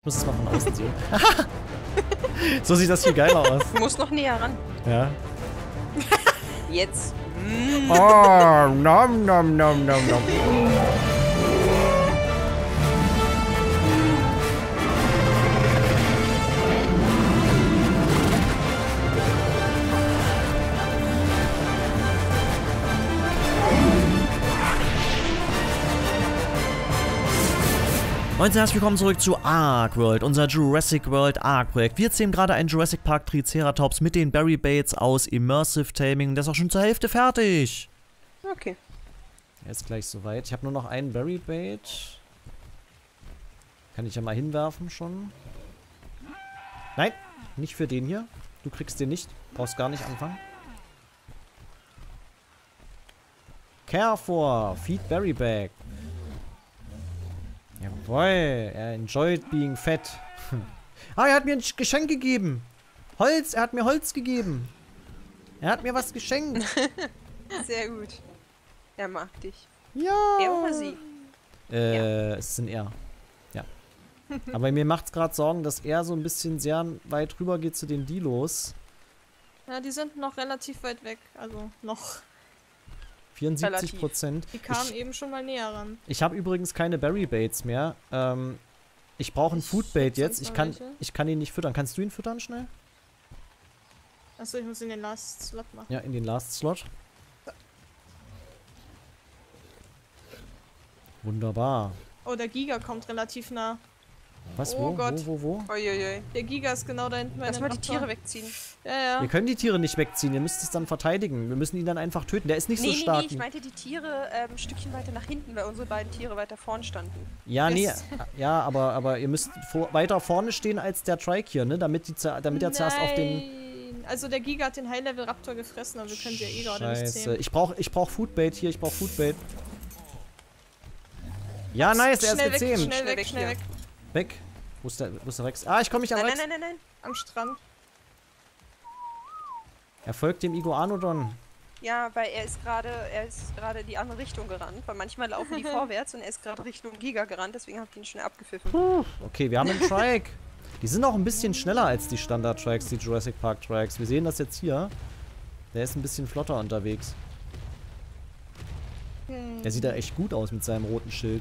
muss es mal von außen sehen. So sieht das viel geiler aus. Du musst noch näher ran. Ja. Jetzt. Oh, nom, nom, nom, nom, nom. Moin, herzlich willkommen zurück zu Ark World, unser Jurassic World Ark Projekt. Wir zähmen gerade einen Jurassic Park Triceratops mit den Berry Baits aus Immersive Taming. Der ist auch schon zur Hälfte fertig. Okay. Er ist gleich soweit. Ich habe nur noch einen Berry Bait. Kann ich ja mal hinwerfen schon. Nein, nicht für den hier. Du kriegst den nicht. Brauchst gar nicht anfangen. Care for, feed Berry Bag. Jawohl, er enjoyed being fat. Ah, er hat mir ein Geschenk gegeben. Holz, er hat mir Holz gegeben. Er hat mir was geschenkt. Sehr gut. Er mag dich. Ja. Er oder sie? Ja. Es ist ein Er. Ja. Aber mir macht's gerade Sorgen, dass er so ein bisschen sehr weit rüber geht zu den Dilos. Ja, die sind noch relativ weit weg. Also noch. 74%. Die kamen eben schon mal näher ran. Ich habe übrigens keine Berry Baits mehr. Ich brauche ein Food Bait jetzt. Ich kann ihn nicht füttern. Kannst du ihn füttern schnell? Achso, ich muss in den Last Slot machen. Ja, in den Last Slot. Wunderbar. Oh, der Giga kommt relativ nah. Was? Oh Gott. Wo? Uiuiui. Der Giga ist genau da hinten. Lass mal die Tiere wegziehen. Ja. Wir können die Tiere nicht wegziehen. Ihr müsst es dann verteidigen. Wir müssen ihn dann einfach töten. Der ist nicht so stark. Nee, ich meinte die Tiere ein Stückchen weiter nach hinten, weil unsere beiden Tiere weiter vorn standen. Ja, nee. Ja, aber ihr müsst weiter vorne stehen als der Trike hier, ne? Damit er zuerst auf den... Also der Giga hat den High-Level Raptor gefressen, aber wir können sie ja eh gerade nicht Scheiße. zähmen. Ich brauch Foodbait hier. Ich brauch Foodbait. Ja, nice. Er ist gezähmt. Schnell weg. Weg. Wo ist der Rex? Ah, ich komme nicht an Rex. Nein. Am Strand. Er folgt dem Iguanodon. Ja, weil er ist gerade die andere Richtung gerannt. Weil manchmal laufen die vorwärts und er ist gerade Richtung Giga gerannt, deswegen habe ich ihn schnell abgepfiffen. Okay, wir haben einen Trike. Die sind auch ein bisschen schneller als die Standard-Trikes, die Jurassic Park Trikes. Wir sehen das jetzt hier. Der ist ein bisschen flotter unterwegs. Der sieht da echt gut aus mit seinem roten Schild.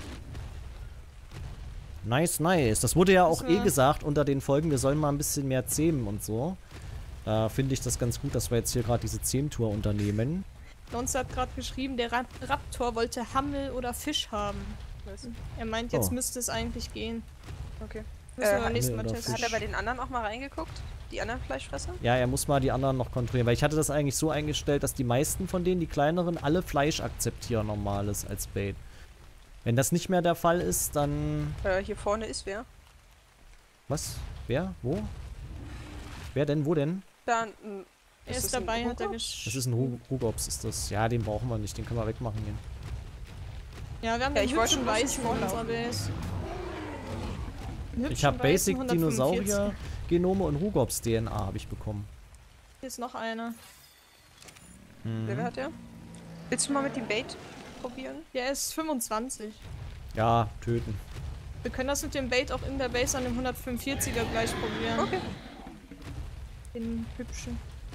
Nice. Das wurde ja auch gesagt unter den Folgen, wir sollen mal ein bisschen mehr zähmen und so. Da finde ich das ganz gut, dass wir jetzt hier gerade diese Zähmtour unternehmen. Nonce hat gerade geschrieben, der Raptor wollte Hammel oder Fisch haben. Er meint, jetzt müsste es eigentlich gehen. Okay. Müssen wir beim nächsten Mal testen. Hat er bei den anderen auch mal reingeguckt? Die anderen Fleischfresser? Ja, er muss mal die anderen noch kontrollieren, weil ich hatte das eigentlich so eingestellt, dass die meisten von denen, die kleineren, alle Fleisch akzeptieren, normales als Bait. Wenn das nicht mehr der Fall ist, dann... Hier vorne ist wer. Was? Wer? Wo? Wer denn? Wo denn? Da, er ist dabei, hat er Das ist ein Rugops, ist das. Ja, den brauchen wir nicht, den können wir wegmachen hier. Ja, wir haben den hübschen weißen in unserer Base. Ich habe Basic Dinosaurier Genome und Rugops DNA habe ich bekommen. Hier ist noch einer. Wer hat der? Willst du mal mit dem Bait probieren? Der ist 25. Ja, töten. Wir können das mit dem Bait auch in der Base an dem 145er gleich probieren. Okay. Den hübschen.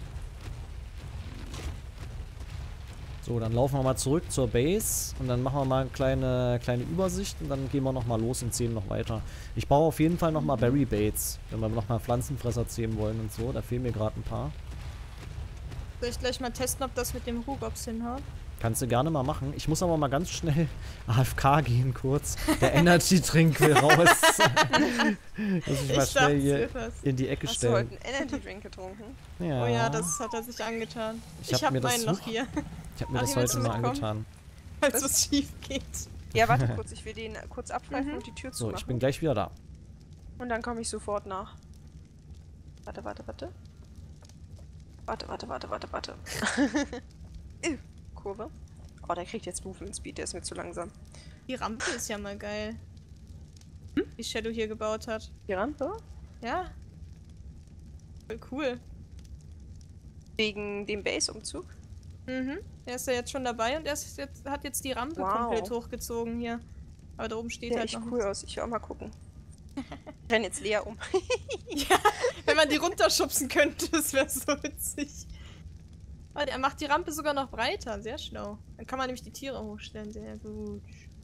So, dann laufen wir mal zurück zur Base und dann machen wir mal eine kleine Übersicht und dann gehen wir nochmal los und zähmen noch weiter. Ich brauche auf jeden Fall nochmal Berry Baits, wenn wir nochmal Pflanzenfresser zähmen wollen und so. Da fehlen mir gerade ein paar. Soll ich gleich mal testen, ob das mit dem Rugops hinhaut? Kannst du gerne mal machen. Ich muss aber mal ganz schnell AFK gehen kurz. Der Energy Drink will raus. Muss ich mal schnell hier in die Ecke stellen. Hast du heute einen Energy Drink getrunken? Ja. Oh ja, das hat er sich angetan. Ich hab meinen noch hier. Ich habe mir das heute mal angetan. Falls es schief geht. Ja, warte kurz. Ich will den kurz abpfeifen und die Tür zumachen. So, ich bin gleich wieder da. Und dann komme ich sofort nach. Warte. Warte. Kurve. Oh, der kriegt jetzt Movement Speed, der ist mir zu langsam. Die Rampe ist ja mal geil. Die Shadow hier gebaut hat. Die Rampe? Ja. Voll cool. Wegen dem Base-Umzug? Er ist ja jetzt schon dabei und hat jetzt die Rampe komplett hochgezogen hier. Aber da oben steht halt echt noch cool aus. Ich will auch mal gucken. Ich renn jetzt Lea um. Ja, wenn man die runterschubsen könnte, das wäre so witzig. Oh, er macht die Rampe sogar noch breiter, sehr schlau. Dann kann man nämlich die Tiere hochstellen, sehr gut.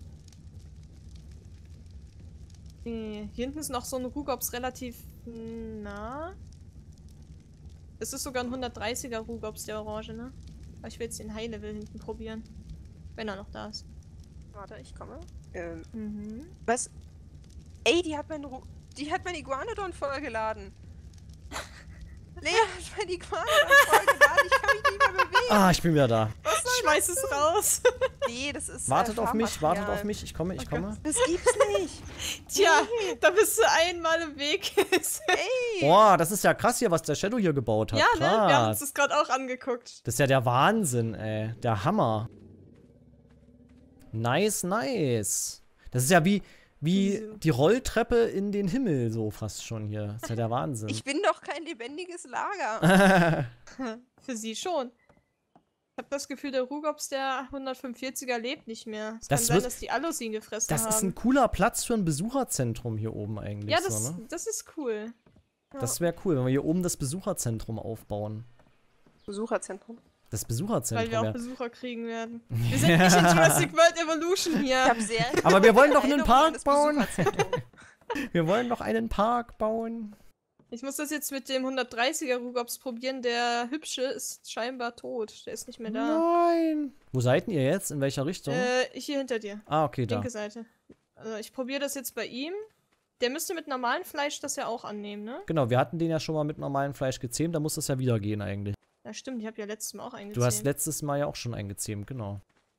Okay. Hier hinten ist noch so ein Rugops relativ nah. Es ist sogar ein 130er Rugops, der Orange, ne? Aber ich will jetzt den High-Level hinten probieren. Wenn er noch da ist. Warte, ich komme. Was? Ey, die hat mein Iguanodon vollgeladen. Lea hat mein Iguanodon vollgeladen. Ich kann mich nicht mehr bewegen. Ah, ich bin wieder da. Schmeiß es raus. Nee, das ist Wartet auf mich, Farmmaterial. wartet auf mich. Ich komme, ich komme. Das gibt's nicht. Tja, da bist du einmal im Weg. Ey. Boah, das ist ja krass hier, was der Shadow hier gebaut hat. Ja, ne? Wir haben Krass. uns das gerade auch angeguckt. Das ist ja der Wahnsinn, ey. Der Hammer. Nice, nice. Das ist ja wie die Rolltreppe in den Himmel, so fast schon hier. Das ist ja der Wahnsinn. Ich bin doch kein lebendiges Lager. Für sie schon. Ich habe das Gefühl, der Rugops, der 145er, lebt nicht mehr. Es Das kann sein, wird- dass die Allos ihn gefressen Das haben. ist ein cooler Platz für ein Besucherzentrum hier oben eigentlich. Ja, so, ne? das ist cool. Das wäre cool, wenn wir hier oben das Besucherzentrum aufbauen. Besucherzentrum. Das Weil Besucherzentrum, wir auch ja. Besucher kriegen werden. Wir sind nicht in Jurassic World Evolution Ich hier. hab sehr Aber wir wollen doch einen Erinnerungen an Park das bauen. Besucherzentrum. Wir wollen doch einen Park bauen. Ich muss das jetzt mit dem 130er Rugops probieren. Der Hübsche ist scheinbar tot. Der ist nicht mehr da. Nein. Wo seid ihr jetzt? In welcher Richtung? Hier hinter dir. Ah, okay, da. Linke Seite. Also ich probiere das jetzt bei ihm. Der müsste mit normalem Fleisch das ja auch annehmen, ne? Genau, wir hatten den ja schon mal mit normalem Fleisch gezähmt, da muss das ja wieder gehen eigentlich. Ja, stimmt. Ich habe ja letztes Mal auch eingezählt. Du hast letztes Mal ja auch schon eingezähmt, genau.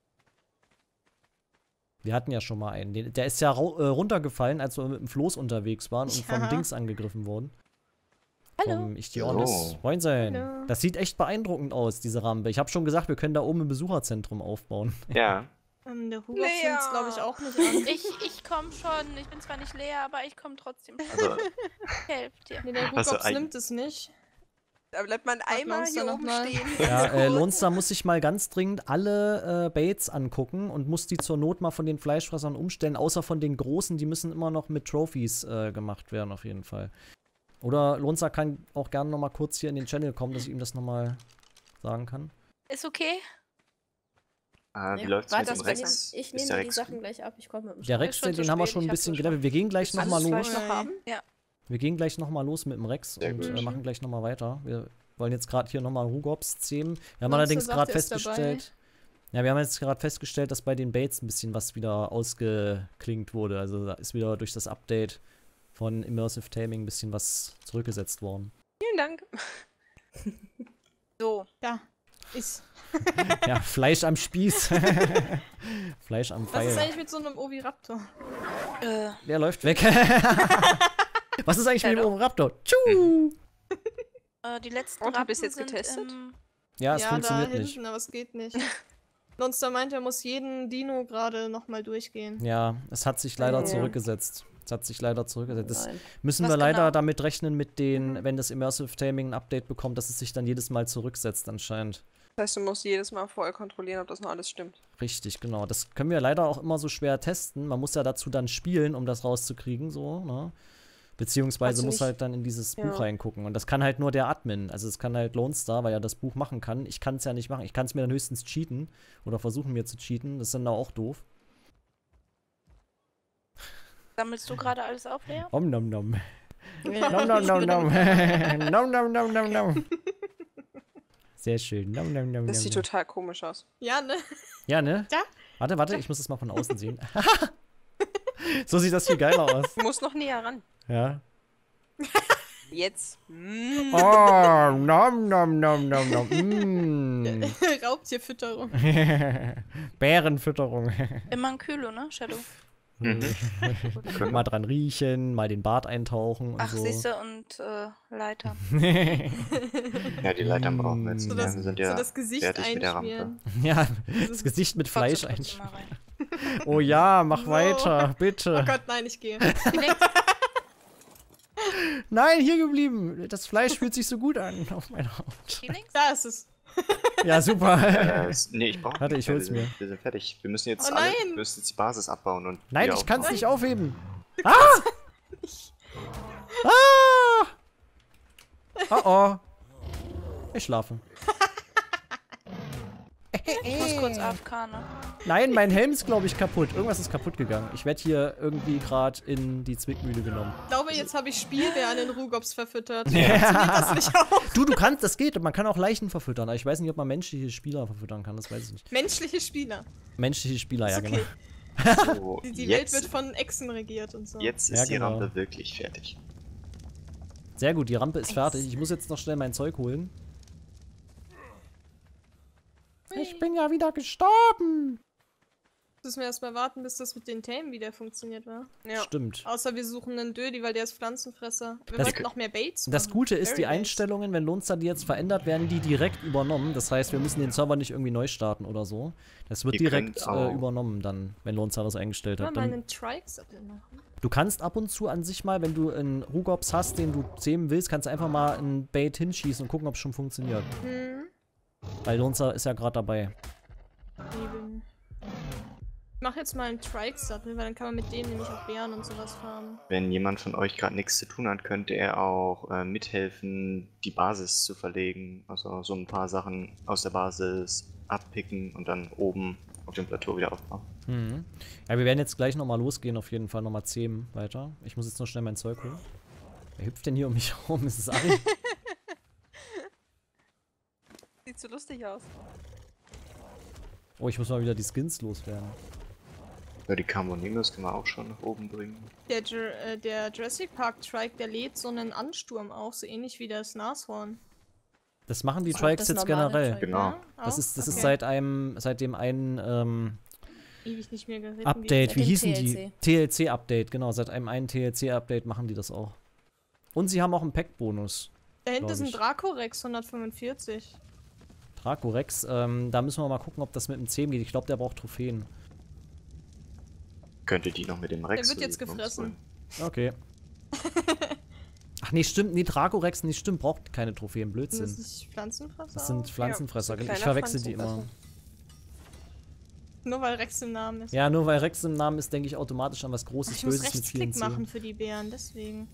Wir hatten ja schon mal einen. Der ist ja runtergefallen, als wir mit dem Floß unterwegs waren und vom Ja. Dings angegriffen wurden. Hallo. Vom Ichthyornis. Moin sein. Hallo. Das sieht echt beeindruckend aus, diese Rampe. Ich habe schon gesagt, wir können da oben ein Besucherzentrum aufbauen. Ja. Der Rugops Lea. nimmt es, glaube ich, auch nicht an. Ich komme schon. Ich bin zwar nicht Lea, aber ich komme trotzdem. Also, Ich helfe dir. Nee, der Also, Rugops nimmt es nicht. Da bleibt mein Eimer uns da hier noch oben mal. stehen. Ja, Lonster muss sich mal ganz dringend alle Baits angucken und muss die zur Not mal von den Fleischfressern umstellen, außer von den großen, die müssen immer noch mit Trophies gemacht werden, auf jeden Fall. Oder Lonster kann auch gerne noch mal kurz hier in den Channel kommen, dass ich ihm das noch mal sagen kann. Ist okay? wie läuft's mit das dem besser. Rex? Ich Ist nehme der mir die Rex- Sachen gleich ab. Ich komme mit dem Der Schrank. Rex, schon zu den haben wir spät, schon ein ich hab's bisschen schon gelevelt. Wir gehen gleich noch mal Alles los. Fleisch noch haben? Wir gehen gleich noch mal los mit dem Rex Sehr und gut. machen gleich noch mal weiter. Wir wollen jetzt gerade hier noch mal Rugops zähmen. Wir haben Lonster allerdings sagt, gerade er ist festgestellt, ja, wir haben jetzt gerade festgestellt, dass bei den Baits ein bisschen was wieder ausgeklingt wurde. Also da ist wieder durch das Update von Immersive Taming ein bisschen was zurückgesetzt worden. Vielen Dank. So. Ja, ist. Ja, Fleisch am Spieß. Fleisch am Was ist Pfeil. eigentlich mit so einem Oviraptor? Der läuft weg. Was ist eigentlich mit dem Shadow? Oviraptor? Tschu! Die letzten Und, du bist Ratten jetzt sind getestet? Ja, es ja, funktioniert da nicht. hinten, aber es geht nicht. Monster meint, er muss jeden Dino gerade nochmal durchgehen. Ja, es hat sich leider Oh. zurückgesetzt. Es hat sich leider zurückgesetzt. Das Nein. müssen Was wir leider genau? damit rechnen, mit den, wenn das Immersive Taming ein Update bekommt, dass es sich dann jedes Mal zurücksetzt anscheinend. Das heißt, du musst jedes Mal vorher kontrollieren, ob das noch alles stimmt. Richtig, genau. Das können wir leider auch immer so schwer testen. Man muss ja dazu dann spielen, um das rauszukriegen, so, ne? Beziehungsweise Hast du muss nicht- halt dann in dieses Ja. Buch reingucken. Und das kann halt nur der Admin. Also es kann halt Lone Star, weil er das Buch machen kann. Ich kann es ja nicht machen. Ich kann es mir dann höchstens cheaten. Oder versuchen mir zu cheaten. Das ist dann auch doof. Sammelst du gerade alles auf, Lea? Om nom nom. Ja. Nom nom nom nom. Nom nom nom nom nom. Sehr schön. Nom nom nom Das nom. sieht nom. total komisch aus. Ja, ne? Ja, ne? Ja. Warte, ich muss es mal von außen sehen. So sieht das viel geiler aus. Du musst noch näher ran. Ja. Jetzt. Oh, nom nom nom nom nom. Mm. Raubtierfütterung. Bärenfütterung. Immer ein Külo, ne, Shadow? Mal dran riechen, mal den Bart eintauchen und Ach, so. siehste, und Leiter. Ja, die Leitern brauchen wir jetzt. So nicht. das, Wir sind so ja das Gesicht fertig mit der Rampe. einschmieren. Ja, das Gesicht mit Fleisch Trotzdem einschmieren. mal rein. Oh ja, mach So. weiter, Oh bitte. Gott, nein, ich gehe. Nein, hier geblieben. Das Fleisch fühlt sich so gut an auf meiner Haut. Hier links? Da ist es. Ja, super. Nee, ich brauche Warte, ich hol's mir. Wir sind fertig. Wir müssen jetzt Oh alle, nein! wir müssen jetzt die Basis abbauen und Nein, wieder ich kann's aufbauen. nicht aufheben. Oh. Ich schlafe. Ich muss kurz AFK, ne? Nein, mein Helm ist, glaube ich, kaputt. Irgendwas ist kaputt gegangen. Ich werde hier irgendwie gerade in die Zwickmühle genommen. Ich glaube, jetzt habe ich Spielbär an den Rugops verfüttert. Funktioniert das nicht auch? Du kannst, das geht. Man kann auch Leichen verfüttern. Aber ich weiß nicht, ob man menschliche Spieler verfüttern kann. Das weiß ich nicht. Menschliche Spieler. Menschliche Spieler, ja, Ist genau. okay. So, Die Welt wird von Echsen regiert und so. Jetzt ist Ja, die genau. Rampe wirklich fertig. Sehr gut, die Rampe ist fertig. Ich muss jetzt noch schnell mein Zeug holen. Ich bin ja wieder gestorben. Müssen wir erstmal warten, bis das mit den Themen wieder funktioniert, wa? Ja. Stimmt. Außer wir suchen einen Dödi, weil der ist Pflanzenfresser. Wir Das- wollten noch mehr Baits Das machen. Gute ist, die Berry Baits. Einstellungen, wenn Lone Star die jetzt verändert, werden die direkt übernommen. Das heißt, wir müssen den Server nicht irgendwie neu starten oder so. Das wird Ihr direkt könnt auch- übernommen dann, wenn Lone Star das eingestellt Ja, hat. mal Dann, einen Trike-Sattel machen. du kannst ab und zu an sich mal, wenn du einen Rugops hast, den du zähmen willst, kannst du einfach mal einen Bait hinschießen und gucken, ob es schon funktioniert. Hm. Weil Lone Star ist ja gerade dabei. Eben. Ich mach jetzt mal einen Trike-Sattel, weil dann kann man mit dem nämlich auch Bären und sowas farmen. Wenn jemand von euch gerade nichts zu tun hat, könnte er auch mithelfen, die Basis zu verlegen. Also so ein paar Sachen aus der Basis abpicken und dann oben auf dem Plateau wieder aufbauen. Mhm. Ja, wir werden jetzt gleich nochmal losgehen, auf jeden Fall nochmal 10 weiter. Ich muss jetzt noch schnell mein Zeug holen. Wer hüpft denn hier um mich herum? Ist es Ari? Sieht so lustig aus. Oh, ich muss mal wieder die Skins loswerden. Ja, die Carbonimus können wir auch schon nach oben bringen. Der Jurassic Park Trike, der lädt so einen Ansturm auf, so ähnlich wie das Nashorn. Das machen die Ach, Trikes das jetzt normale generell. Trike. Genau. Ja? Das Auch? ist Okay. seit dem einen Ewig nicht mehr geritten. Update, wie Dem hießen die? TLC-Update, genau, seit einem einen TLC-Update machen die das auch. Und sie haben auch einen Pack-Bonus. Da hinten glaub ist ein ich. Dracorex 145. Dracorex, da müssen wir mal gucken, ob das mit dem 10 geht. Ich glaube, der braucht Trophäen. Könnte die noch mit dem Rex Der wird jetzt versuchen, gefressen. Okay. Ach nee, stimmt, nee, Dracorex, nee, stimmt, braucht keine Trophäen, Sind das Blödsinn. nicht Pflanzenfresser? Das sind auch? Pflanzenfresser, so ein ich kleiner verwechsel die immer. Pflanzenfresser. Nur weil Rex im Namen ist. Ja, nur weil Rex im Namen ist, denke ich automatisch an was Großes, Ich muss Böses mit vielen Rechtsklick machen Zähnen. für die Bären, deswegen.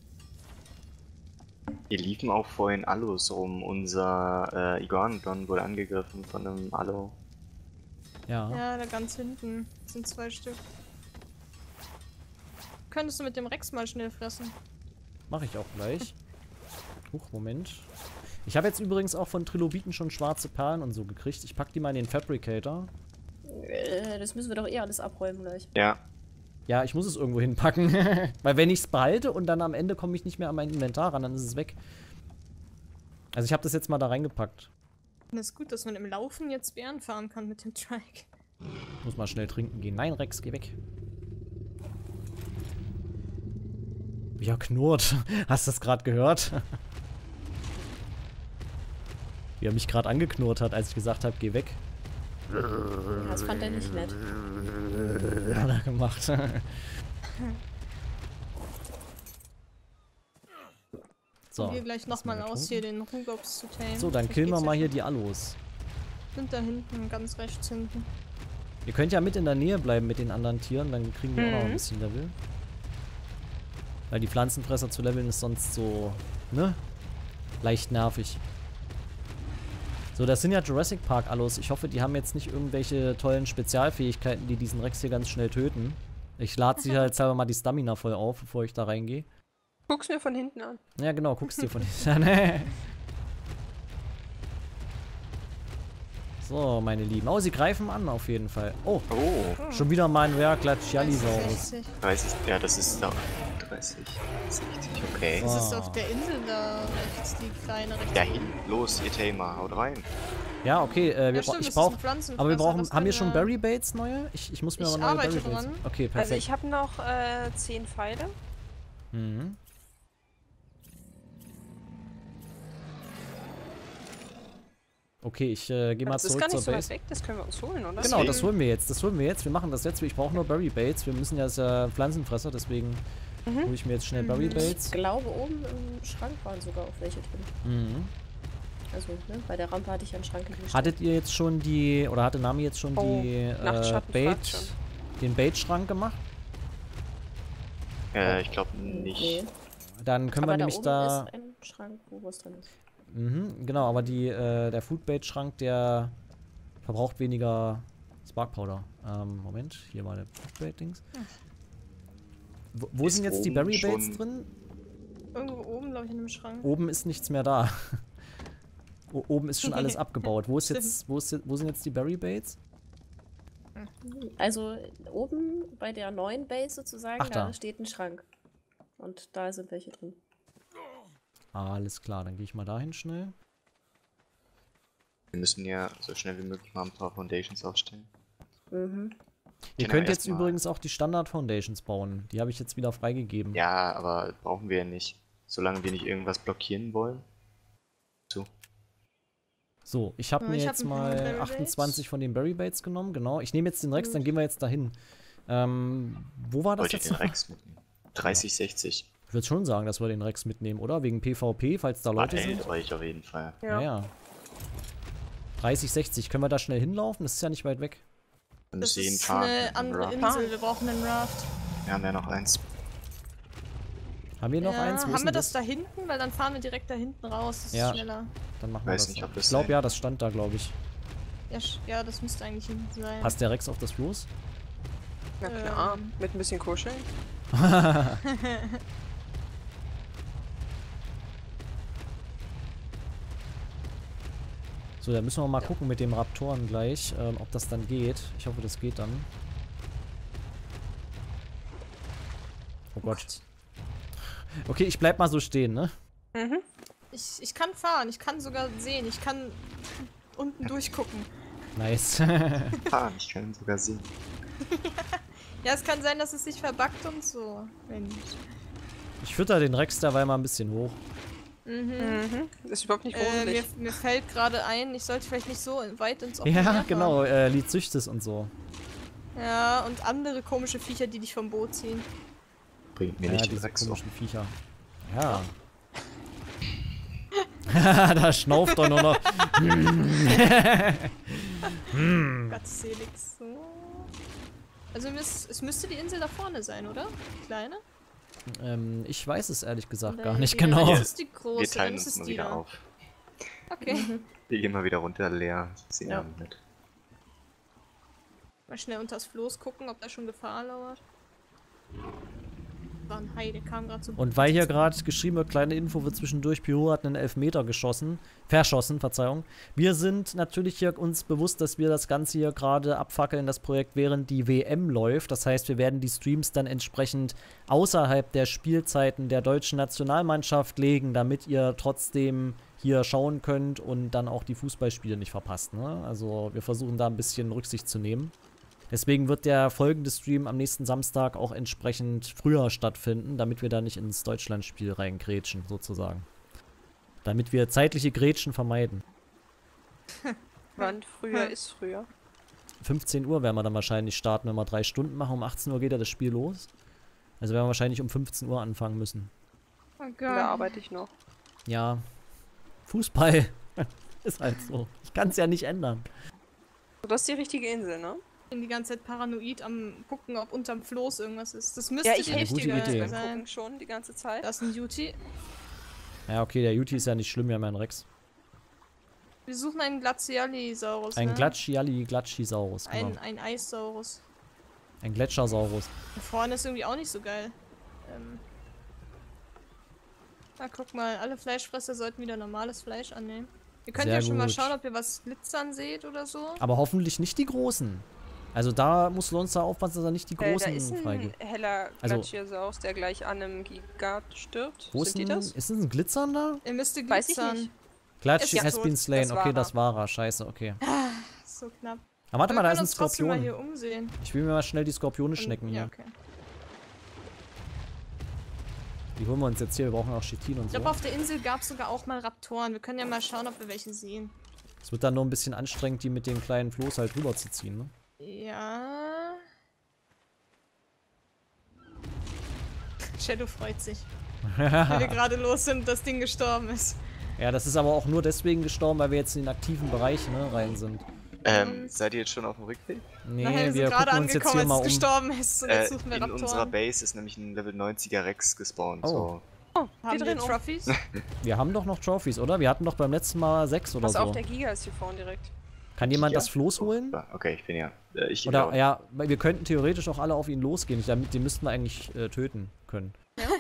Hier liefen auch vorhin Allos rum. Unser Iguanodon wurde angegriffen von einem Allo. Ja. Ja, da ganz hinten sind 2 Stück. Könntest du mit dem Rex mal schnell fressen? Mache ich auch gleich. Huch, Moment. Ich habe jetzt übrigens auch von Trilobiten schon schwarze Perlen und so gekriegt. Ich pack die mal in den Fabricator. Das müssen wir doch eh alles abräumen gleich. Ja, Ja, ich muss es irgendwo hinpacken. Weil wenn ich es behalte und dann am Ende komme ich nicht mehr an mein Inventar ran, dann ist es weg. Also ich habe das jetzt mal da reingepackt. Und es ist gut, dass man im Laufen jetzt Bären fahren kann mit dem Trike. Ich muss mal schnell trinken gehen. Nein, Rex, geh weg. Wie er knurrt. Hast du das gerade gehört? Wie er mich gerade angeknurrt hat, als ich gesagt habe, geh weg. Ja, das fand er nicht nett. Hat er gemacht. So. Probier gleich nochmal Erstmal aus, hier den Rugops zu tamen. So, dann Vielleicht killen wir geht's mal ja hier schon. die Allos. Sind da hinten, ganz rechts hinten. Ihr könnt ja mit in der Nähe bleiben mit den anderen Tieren, dann kriegen wir auch noch ein Mhm. bisschen Level. Weil die Pflanzenfresser zu leveln ist sonst so, ne? Leicht nervig. So, das sind ja Jurassic Park Allos. Ich hoffe, die haben jetzt nicht irgendwelche tollen Spezialfähigkeiten, die diesen Rex hier ganz schnell töten. Ich lade sie halt selber mal die Stamina voll auf, bevor ich da reingehe. Guck's mir von hinten an. Ja, genau, guckst dir von hinten an. So, meine Lieben. Oh, sie greifen an auf jeden Fall. Oh, oh, schon wieder mal ein Glacialisaurus. 60. 30, ja, das ist da 30, 60, okay. Das Oh. ist auf der Insel da rechts, die kleine rechts. Ja, hin, los, ihr Tamer, haut rein. Ja, okay, Ja, stimmt, ich das brauch, ist ein Pflanzenfresser, aber wir brauchen, das haben wir kann, schon Berry Baits neue? Ich muss mir Ich aber neue arbeite Berry Baits. dran. Okay, perfekt. Also ich habe noch 10 Pfeile. Mhm. Okay, ich gehe mal Das ist zurück gar zur nicht so weit Base. weg, das können wir uns holen, oder? Genau, das Deswegen- holen wir jetzt. Das holen wir jetzt. Wir machen das jetzt. Ich brauche nur Berry Baits. Wir müssen ja, ist ja Pflanzenfresser, deswegen hole ich mir jetzt schnell Berry Ich Baits. glaube, oben im Schrank waren sogar auch welche drin. Mhm. Also, ne, bei der Rampe hatte ich einen Schrank gestellt. Hattet ihr jetzt schon die, oder hatte Nami jetzt schon Oh, die Nachtschatten fragt schon. den Bait-Schrank gemacht? Ich glaube nicht. Nee. Dann können wir Aber da nämlich oben da. ist ein Schrank, wo was drin ist. Mhm, genau, aber der Foodbait-Schrank, der verbraucht weniger Spark Powder. Moment, hier mal der Foodbait-Dings. Wo Ist sind jetzt die oben Berry Baits schon- drin? Irgendwo oben, glaube ich, in dem Schrank. Oben ist nichts mehr da. Oben ist schon alles abgebaut. Wo sind jetzt die Berry Baits? Also oben bei der neuen Base sozusagen, Ach, da. da steht ein Schrank. Und da sind welche drin. Alles klar, dann gehe ich mal dahin schnell. Wir müssen ja so schnell wie möglich mal ein paar Foundations aufstellen. Mhm. Ihr Genau, könnt jetzt erstmal- übrigens auch die Standard Foundations bauen. Die habe ich jetzt wieder freigegeben. Ja, aber brauchen wir ja nicht. Solange wir nicht irgendwas blockieren wollen. So, ich habe Ja, mir ich hab jetzt ein paar mal Berry 28 von den Berry Baits genommen, genau. Ich nehme jetzt den Rex, dann gehen wir jetzt dahin. Wo war das Wollt ihr jetzt den noch? Rex mitnehmen? 30, 60. Ich würde schon sagen, dass wir den Rex mitnehmen, oder? Wegen PvP, falls da Leute Behält sind. euch auf jeden Fall. Ja. Ja. 30, 60. Können wir da schnell hinlaufen? Das ist ja nicht weit weg. Dann Das müsst ihr jeden ist fahren. eine mit einem andere Raft. Insel. Wir brauchen einen Raft. Wir haben ja noch eins. Haben wir noch Ja, eins? Wo ist haben wir denn das da hinten? Weil dann fahren wir direkt da hinten raus. Das Ja. ist schneller. Dann machen wir Weiß das. nicht, ob das ich glaube, sein- ja, das stand da, glaube ich. Ja, ja, das müsste eigentlich hinten sein. Passt der Rex auf das Floß? Na klar, Ähm. mit ein bisschen Kuscheln. So, dann müssen wir mal gucken mit dem Raptoren gleich, ob das dann geht. Ich hoffe, das geht dann. Oh Gott. Okay, ich bleib mal so stehen, ne? Mhm. Ich kann fahren, ich kann sogar sehen, ich kann unten durchgucken. Nice. Fahren, ich kann ihn sogar sehen. Ja, es kann sein, dass es sich verbuggt und so. Mensch. Ich fütter den Rex dabei mal ein bisschen hoch. Mhm. Ist überhaupt nicht gruselig. Mir fällt gerade ein, ich sollte vielleicht nicht so weit ins offene Ja, Meer fahren. genau, Lidzüchtes und so. Ja, und andere komische Viecher, die dich vom Boot ziehen. Bringt mir Ja, nicht den diese Rex um. komischen Viecher. Ja. Da schnauft er nur noch. Gottselig so. Also es müsste die Insel da vorne sein, oder? Die kleine? Ich weiß es ehrlich gesagt Oder gar nicht die- genau. Das ist die große, Wir teilen dann ist uns es mal die wieder da. auf. Okay. Wir gehen mal wieder runter, leer. Sie Ja. haben mit. Mal schnell unters Floß gucken, ob da schon Gefahr lauert. War ein Hai, der kam gerade so. Und weil hier gerade geschrieben wird, kleine Info wird zwischendurch, Pyro hat einen Elfmeter verschossen, Verzeihung. Wir sind natürlich hier uns bewusst, dass wir das Ganze hier gerade abfackeln, das Projekt, während die WM läuft. Das heißt, wir werden die Streams dann entsprechend außerhalb der Spielzeiten der deutschen Nationalmannschaft legen, damit ihr trotzdem hier schauen könnt und dann auch die Fußballspiele nicht verpasst. Ne? Also wir versuchen da ein bisschen Rücksicht zu nehmen. Deswegen wird der folgende Stream am nächsten Samstag auch entsprechend früher stattfinden, damit wir da nicht ins Deutschlandspiel reingrätschen, sozusagen. Damit wir zeitliche Grätschen vermeiden. Wann früher ist früher. 15 Uhr werden wir dann wahrscheinlich starten, wenn wir 3 Stunden machen. Um 18 Uhr geht ja das Spiel los. Also werden wir wahrscheinlich um 15 Uhr anfangen müssen. Oh Da arbeite ich noch. Ja, Fußball ist halt so. Ich kann es ja nicht ändern. Das ist die richtige Insel, ne? Ich bin die ganze Zeit paranoid am gucken, ob unterm Floß irgendwas ist. Das müsste Ja, ich die helfe richtige dir Idee. beim sein. Gucken schon die ganze Zeit. Da ist ein Duty. Ja, okay, der Yuti ist ja nicht schlimm, wir haben ja einen Rex. Wir suchen einen Glacialisaurus. Ein ne? Glacisaurus, genau. Ein Eissaurus. Ein Gletschersaurus. Da vorne ist irgendwie auch nicht so geil. Na, guck mal, alle Fleischfresser sollten wieder normales Fleisch annehmen. Ihr könnt Sehr ja schon mal gut. schauen, ob ihr was glitzern seht oder so. Aber hoffentlich nicht die großen. Also da muss uns da aufpassen, dass er nicht die Da großen ist ein freigibt. heller Also- Glaciosaurus, der gleich an einem Gigat stirbt. Wo ist Sind die denn, das? ist das ein glitzernder? Ihr müsst Weiß ich glitzern. nicht. Klatsch Ist ja has tot. been slain. Das Okay, war das war er. Scheiße, okay. So knapp. Aber warte Wir mal, da ist können ein uns trotzdem mal Skorpion. hier umsehen. Ich will mir mal schnell die Skorpione schnecken Ja, hier. okay. Die holen wir uns jetzt hier. Wir brauchen auch Chitin und Ich so. glaube, auf der Insel gab es sogar auch mal Raptoren. Wir können ja mal schauen, ob wir welche sehen. Es wird dann nur ein bisschen anstrengend, die mit den kleinen Floß halt rüberzuziehen, ne? Ja. Shadow freut sich, weil wir gerade los sind und das Ding gestorben ist. Ja, das ist aber auch nur deswegen gestorben, weil wir jetzt in den aktiven Bereich, ne, rein sind. Seid ihr jetzt schon auf dem Rückweg? Nee, Nachher sind wir gerade gucken uns jetzt hier angekommen, mal als es um. gestorben ist. Und jetzt suchen wir In unserer Raptoren. Base ist nämlich ein Level 90er Rex gespawnt. Oh. So. Oh, Haben wir wir drehen um. Trophies? Wir haben doch noch Trophies, oder? Wir hatten doch beim letzten Mal 6 oder Pass auf, so. der Giga ist hier vorne direkt. Kann jemand Ja. das Floß holen? Okay, ich bin ja. Ich gehe Oder, auch. ja, weil wir könnten theoretisch auch alle auf ihn losgehen. Die müssten wir eigentlich töten können.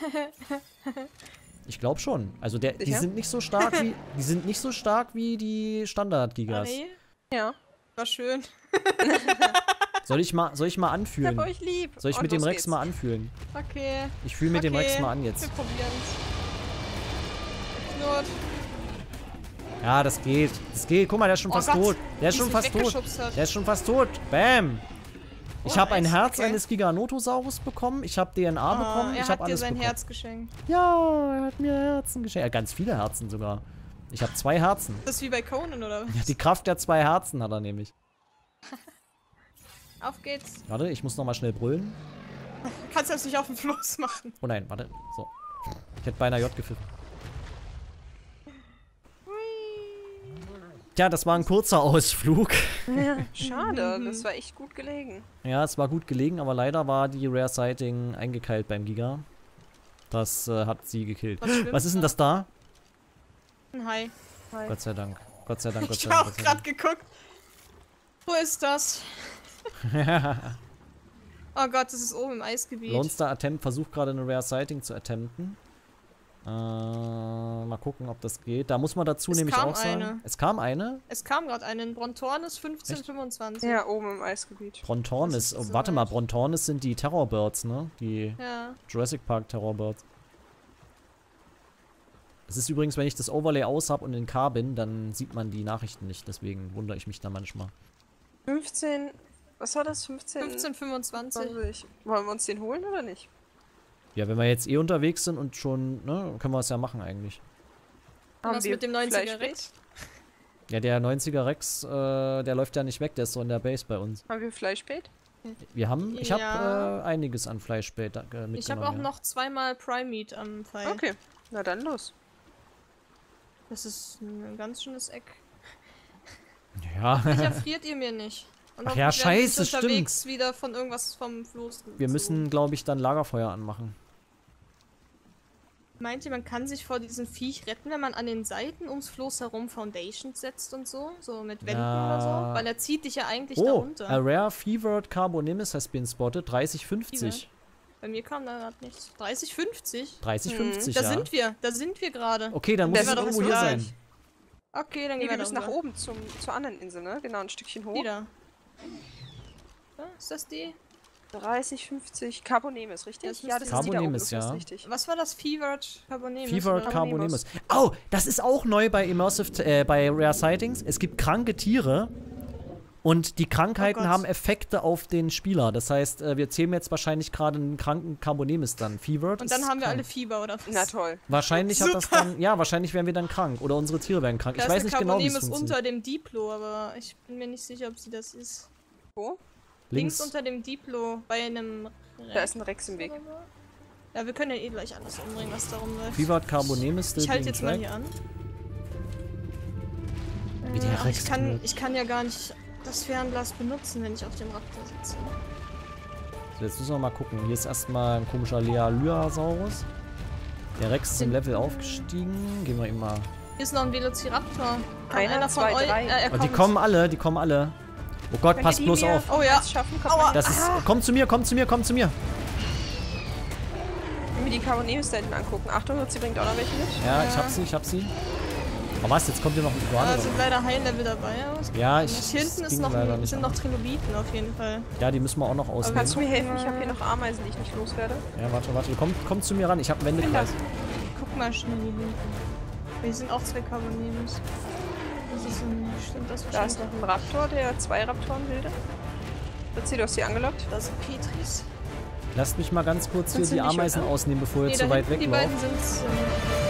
Ich glaube schon. Also die Sicher? sind nicht so stark wie die Standard-Gigas. Nee, Ja. war schön. Soll ich mal Ich anfühlen? hab euch lieb. Soll ich Und mit dem los Rex geht's. mal anfühlen? Okay. Ich fühle mit dem Rex mal an Wir jetzt. probieren's. Knurrt. Ja, das geht. Das geht. Guck mal, der ist schon Oh fast Gott, tot. Der ist wie schon sie fast tot. weggeschubst hat. Der ist schon fast tot. Bam. Ich Oh, habe ein nice. Herz Okay. eines Giganotosaurus bekommen. Ich habe DNA bekommen. Er Ich habe hat dir alles sein bekommen. Herz geschenkt. Ja, er hat mir Herzen geschenkt. Ganz viele Herzen sogar. Ich habe 2 Herzen. Das ist wie bei Conan, oder was? Ja, die Kraft der 2 Herzen hat er nämlich. Auf geht's. Warte, ich muss nochmal schnell brüllen. Kannst du das nicht auf dem Floß machen? Oh nein, warte. So. Ich hätte beinahe J gepfiffen. Tja, das war ein kurzer Ausflug. Ja, schade, das war echt gut gelegen. Ja, es war gut gelegen, aber leider war die Rare Sighting eingekeilt beim Giga. Das hat sie gekillt. Was schwimmt Was ist denn das da? Ein Hai. Gott sei Dank. Gott sei Dank, Gott Ich sei hab Dank. auch gerade geguckt. Wo ist das? Oh Gott, das ist oben im Eisgebiet. Lone Star Attempt versucht gerade eine Rare Sighting zu attempten. Mal gucken, ob das geht. Da muss man dazu Es nämlich kam auch sagen. eine. Es kam eine. Es kam gerade einen Brontornis 1525. Ja, oben im Eisgebiet. Brontornis. Das ist Oh, warte mal, soweit. Brontornis sind die Terrorbirds, ne? Die Ja. Jurassic Park Terrorbirds. Es ist übrigens, wenn ich das Overlay aus habe und in K bin, dann sieht man die Nachrichten nicht. Deswegen wundere ich mich da manchmal. 15, was war das? 1525. 20. Wollen wir uns den holen oder nicht? Ja, wenn wir jetzt eh unterwegs sind und schon, ne, können wir es ja machen eigentlich. Und was mit dem 90er Fleischbait? Rex? Ja, der 90er Rex, der läuft ja nicht weg, der ist so in der Base bei uns. Haben wir Fleischbait? Ich habe Ja. einiges an Fleischbait mitgenommen. Ich habe auch ja. noch 2-mal Prime Meat am Pfeil. Okay, na dann los. Das ist ein ganz schönes Eck. Ja, Sicher erfriert ihr mir nicht. Und Ach hoffentlich ja, werden wir scheiße, nicht unterwegs wieder von irgendwas vom Floß wir gezogen. müssen, glaube ich, dann Lagerfeuer anmachen. Meint ihr, man kann sich vor diesem Viech retten, wenn man an den Seiten ums Floß herum Foundations setzt und so? So mit Wänden oder so? Weil er zieht dich ja eigentlich da Oh, runter. a rare fevered Carbonimus has been spotted. 3050. Bei mir kam da gerade nichts. 30, 50? 3050, Da ja. sind wir gerade. Okay, dann muss Das es war doch irgendwo so hier gleich. sein. Okay, dann Nee, gehen wir wir müssen da nach runter. oben zur anderen Insel, ne? Genau, ein Stückchen hoch. Wieder. Ja, ist das die? 30, 50. Carbonemis, richtig? Das Ja, das müsste ist die da oben, Carbonemis, das ja. ist richtig. Was war das? Fevered Carbonemus? Fevered oder? Carbonimus. Oh, das ist auch neu bei bei Rare Sightings. Es gibt kranke Tiere und die Krankheiten Oh Gott. haben Effekte auf den Spieler. Das heißt, wir zählen jetzt wahrscheinlich gerade einen kranken Carbonemis dann. Fevered Und dann ist haben wir krank. alle Fieber, oder was? Na toll. Wahrscheinlich hat das dann, ja, wahrscheinlich werden wir dann krank oder unsere Tiere werden krank. Da Ich ist weiß eine nicht genau, wie es Carbonemis funktioniert. unter dem Diplo, aber ich bin mir nicht sicher, ob sie das ist. Wo? Links unter dem Diplo, bei einem... Da ist ein Rex im Weg. oder so. Ja, wir können ja eh gleich alles umbringen, was da rumläuft. Fevered Carbonemis still Ich halte being jetzt mal tracked. hier an. Wie der Ach, Rex knurrt. ich kann ja gar nicht das Fernglas benutzen, wenn ich auf dem Raptor sitze. So, jetzt müssen wir mal gucken. Hier ist erstmal ein komischer Lealyasaurus. Der Rex ist im Level aufgestiegen. Gehen wir ihm mal. Hier ist noch ein Velociraptor. Kann Einer, zwei, euch... drei. er Oh, die kommt. kommen alle, die kommen alle. Oh Gott, Könnt passt ihr die bloß mir auf. Oh ja. als Schaffen? Kommt Aua. mal- Das ist. Komm zu mir, komm zu mir, komm zu mir. Wenn wir die Carbonemis da hinten angucken. Achtung, sie bringt auch noch welche mit. Ja, ich hab sie, ich hab sie. Oh was, jetzt kommt hier noch ein Iguana. Da sind leider High-Level dabei. aber Ja, hier hinten ist noch, leider nicht. sind noch Trilobiten auf jeden Fall. Ja, die müssen wir auch noch Kannst ausnehmen. du mir helfen? Ich habe hier noch Ameisen, die ich nicht loswerde. Ja, warte. Komm zu mir ran. Ich hab einen Wendekreis. Guck mal schnell hier hinten. Hier sind auch 2 Carbonemis. Das ist ein... Stimmt das Da ist wahrscheinlich? noch ein Raptor, der 2 Raptoren bildet. Erzähl, du hast sie angelockt. Da sind Petris. Lasst mich mal ganz kurz hier Kannst du die nicht Ameisen hören? ausnehmen, bevor ihr Nee, zu da weit hinten, die weglauft. beiden sind